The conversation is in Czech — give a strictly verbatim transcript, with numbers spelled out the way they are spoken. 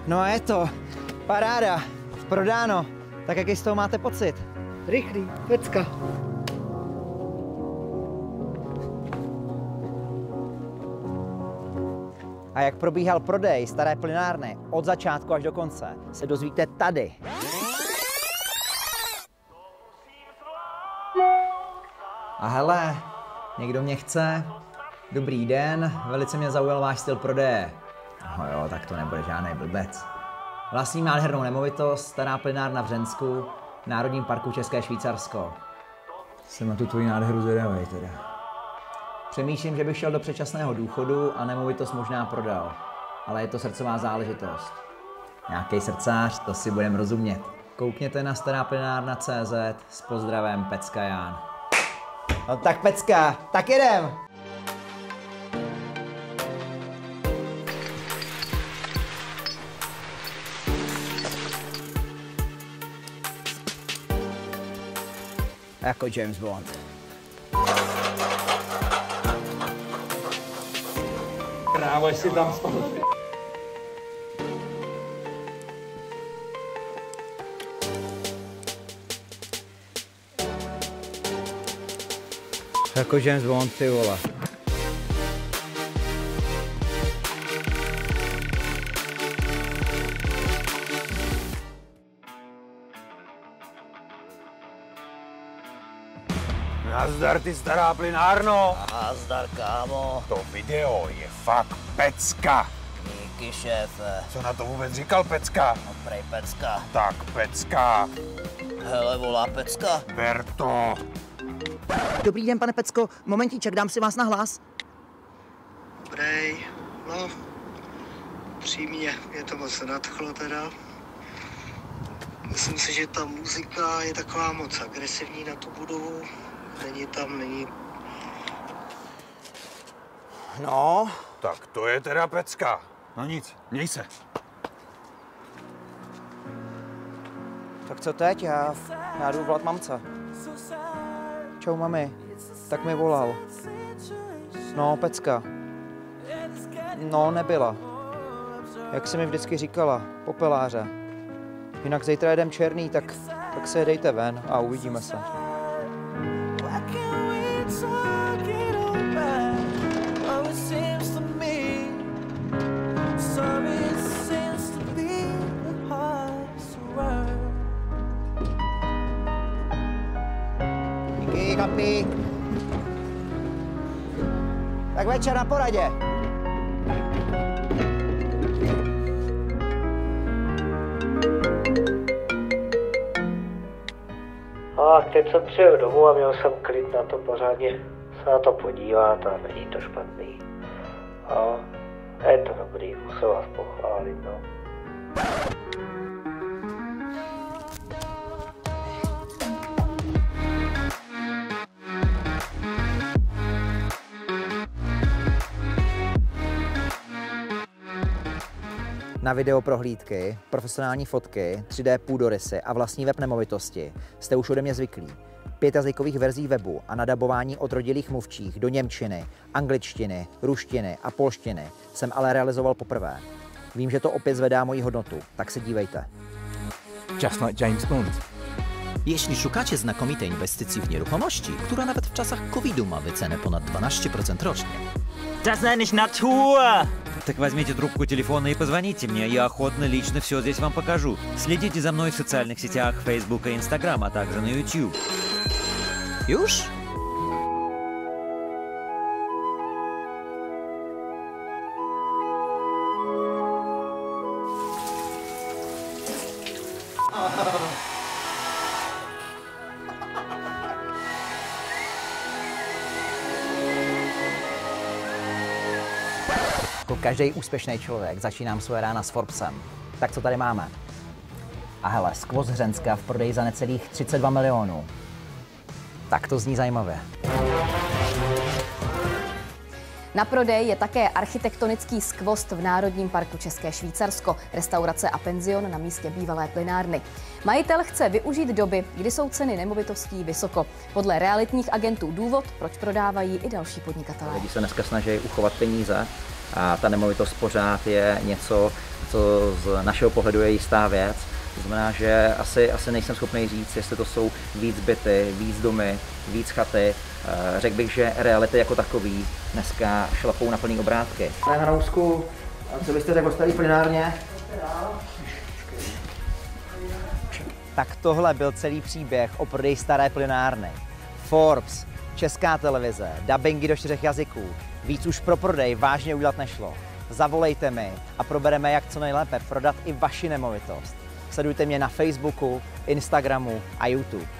No a je to. Paráda. Prodáno. Tak jaký z toho máte pocit? Rychlý, pecka. A jak probíhal prodej staré plynárny od začátku až do konce, se dozvíte tady. A hele, někdo mě chce? Dobrý den, velice mě zaujal váš styl prodeje. No jo, tak to nebude žádný blbec. Vlastní nádhernou nemovitost, stará plynárna v Řensku, v Národním parku České Švýcarsko. Jsem na tu tvoji nádheru zvědavej teda. Přemýšlím, že bych šel do předčasného důchodu a nemovitost možná prodal. Ale je to srdcová záležitost. Nějaký srdcář, to si budem rozumět. Koukněte na stará plynárna tečka cé zet s pozdravem Pecka Jan. No tak Pecka, tak jedem! Jako James Bond. Krávo, jestli tam spolu. Jako James Bond, ty vole. Nazdar, ty stará plynárno. Nazdar, kámo. To video je fakt pecka. Díky, šéfe. Co na to vůbec říkal Pecka? No prej pecka. Tak Pecka. Hele, volá Pecka. Ber to. Dobrý den, pane Pecko. Momentíček, dám si vás na hlas. Dobrý, no, přímě, mě to moc nadchlo teda. Myslím si, že ta muzika je taková moc agresivní na tu budovu. Není tam, není... No, tak to je teda Pecka. No nic, měj se. Tak co teď? Já, já jdu volat mamce. Čau, mami. Tak mi volal. No, Pecka. No, nebyla. Jak jsi mi vždycky říkala, popeláře. Jinak zítra jedem černý, tak, tak se dejte ven a uvidíme se. Díky, kapi. Tak večer na poradě. A teď jsem přijel domů a měl jsem klid na to pořádně se na to podívat a není to špatný. A je to dobrý, musím vás pochválit, no. Na video prohlídky, profesionální fotky, tři dé půdorysy a vlastní web nemovitosti jste už ode mě zvyklí. Pět jazykových verzí webu a nadabování od rodilých mluvčích do němčiny, angličtiny, ruštiny a polštiny jsem ale realizoval poprvé. Vím, že to opět zvedá moji hodnotu, tak se dívejte. Just like James Bond. Jeśli szukacie znakomitej inwestycji w nieruchomości, która nawet w czasach kowida ma wycenę ponad dwanaście procent rocznie. Das nenne ich Natur! Так возьмите трубку телефона и позвоните мне, я охотно лично все здесь вам покажу. Следите за мной в социальных сетях Facebook и Instagram, а также на YouTube. Już? Jako každý úspěšný člověk začínám svoje rána s Forbesem. Tak co tady máme? A hele, skvost Hřenska v prodeji za necelých třicet dva milionů. Tak to zní zajímavě. Na prodej je také architektonický skvost v Národním parku České Švýcarsko, restaurace a penzion na místě bývalé plynárny. Majitel chce využít doby, kdy jsou ceny nemovitostí vysoko. Podle realitních agentů důvod, proč prodávají i další podnikatelé. Lidi se dneska snaží uchovat peníze a ta nemovitost pořád je něco, co z našeho pohledu je jistá věc. To znamená, že asi, asi nejsem schopný říct, jestli to jsou víc byty, víc domy, víc chaty. Řekl bych, že reality jako takový dneska šlapou na plný obrátky. Pane Hanousku, a co byste řekl o starý plynárně? Tak tohle byl celý příběh o prodeji staré plynárny. Forbes, Česká televize, dabingy do čtyřech jazyků. Víc už pro prodej vážně udělat nešlo. Zavolejte mi a probereme, jak co nejlépe prodat i vaši nemovitost. Sledujte mě na Facebooku, Instagramu a YouTube.